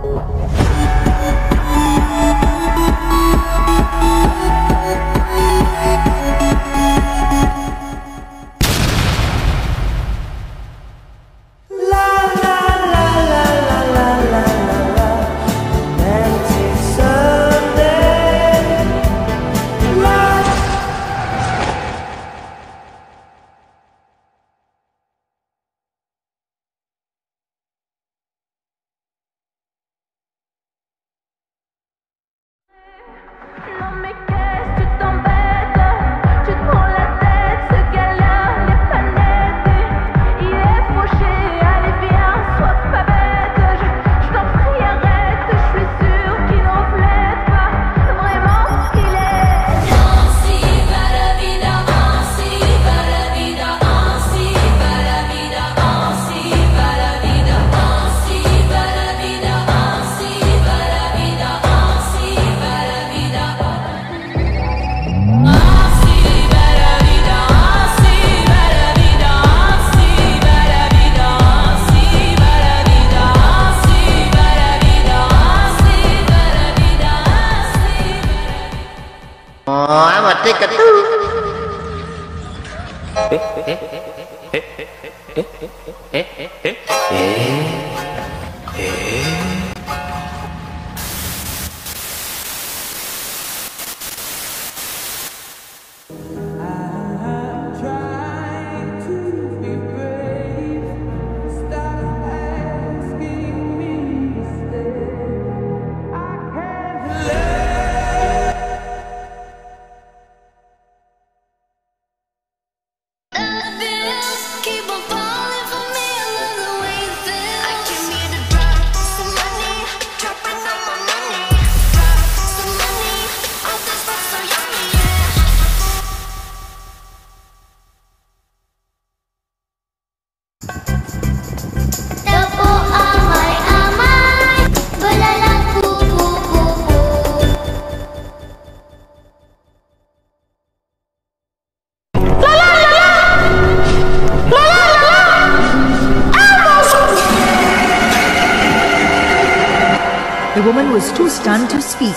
The woman was too stunned to speak.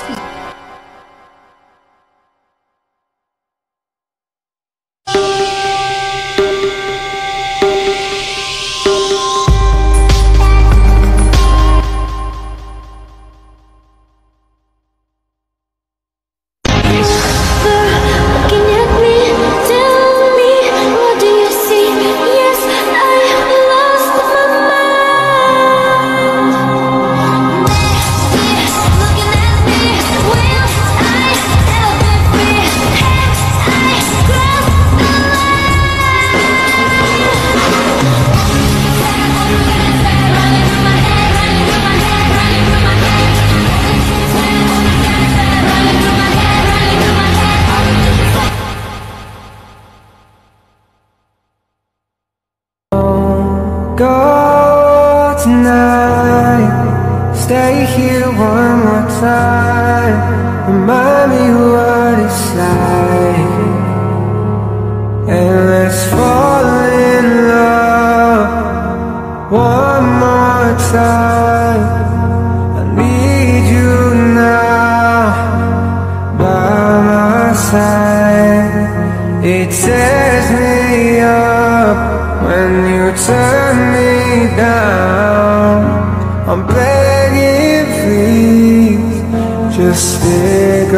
Go tonight, stay here one more time. Remind me what it's like, and let's fall in love one more time. I need you now by my side. It tears me up when you turn me down. I'm begging, please, just stick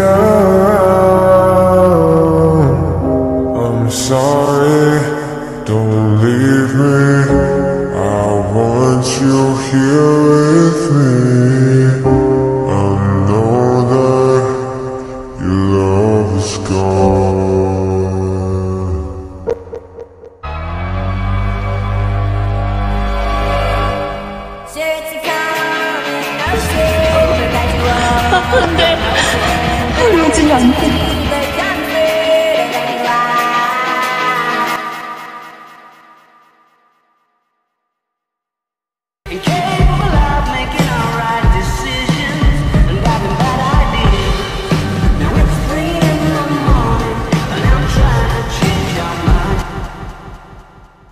around. I'm sorry, don't leave me. I want you here with me. I know that your love is gone. 울지 않고.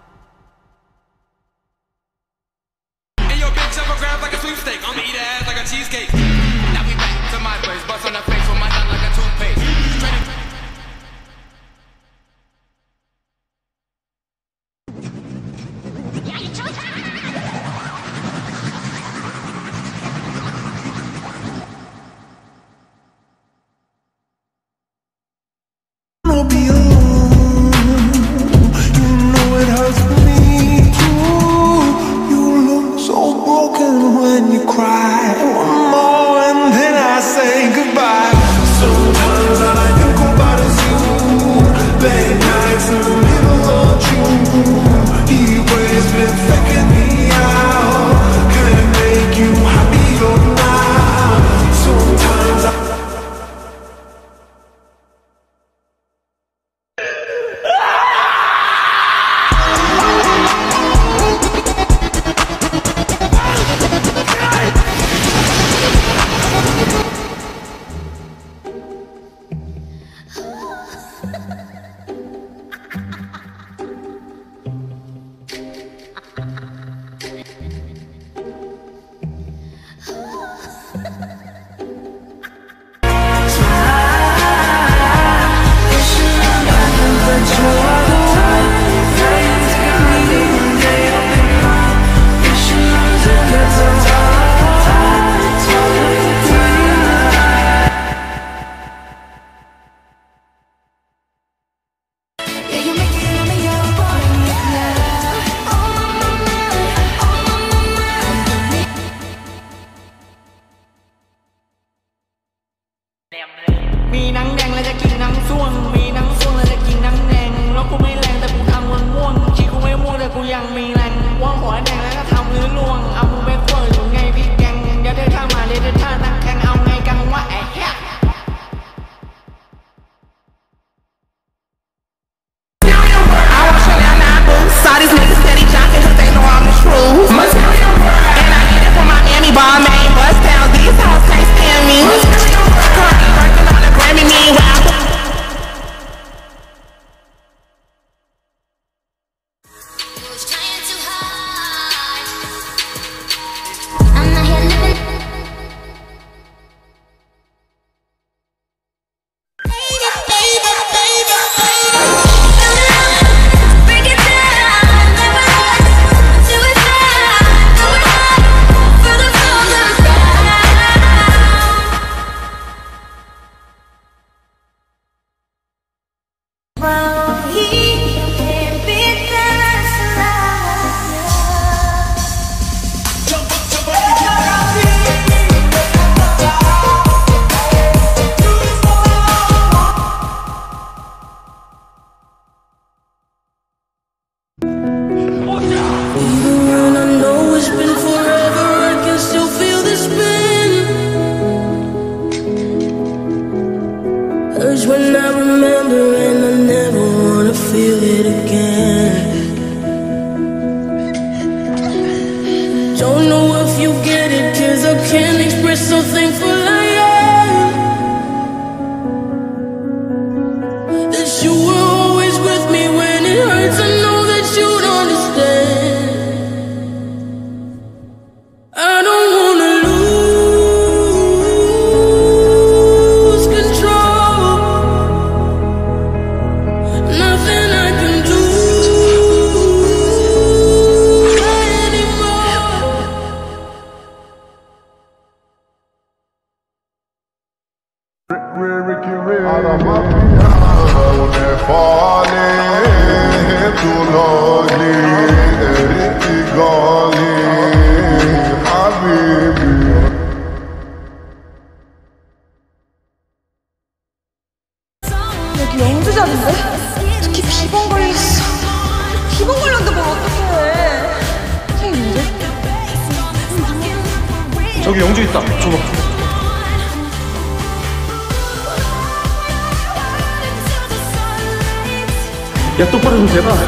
Like a sweepstake, I'ma eat her ass like a มีหนังแดงแล้วจะกินหนังส่วงมีหนังส่วงแล้วจะกินหนังแดงแล้วกูไม่แรงแต่กูทำม่วงชีกูไม่ม่วงแต่กูยังมีแรงว่างหัวแดงแล้วก็ทำลื้อลวงเอามึงไปเปิดอยู่ไงพี่แกงเดี๋ยวเดินทางมาเดี๋ยวเดินทางตั้งแข่งเอาไงกันวะไอ้เหี้ยSaw these niggas steady jocking cause they know I'm the truth. And I need it for my Miami ball main bust down. These hoes can't stand me. Currently working on a Grammy meanwhile. I'm not here living. Break it down, never rest, do it fast, do it hard, for the fall comes down. Well, he can't be that alive. Even when I know it's been forever, I can still feel the spin. Urge when I remember, and I never wanna feel it again. Don't know if you get it, 'cause I can't express how thankful I am that you were always with me when it hurts. I know that you'd understand. I don't wanna lose control. Nothing I can do anymore. 여기 영주자인데? 특히 비번 걸렸어. 비번 걸렸는데 뭘 어떡해. 선생님인데? 저기 영주 있다. 줘봐. 야, 똑바로 좀 대봐.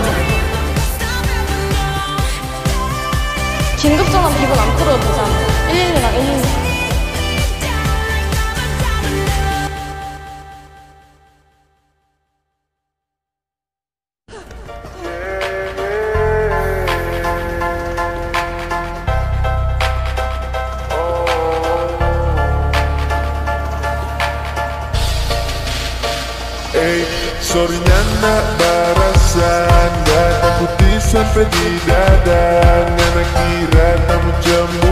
긴급전화 비번 안 풀어도 되잖아. 112랑 112. Sorenya nak barasan, dah tak putih sampai di dada. Nana kira tak macam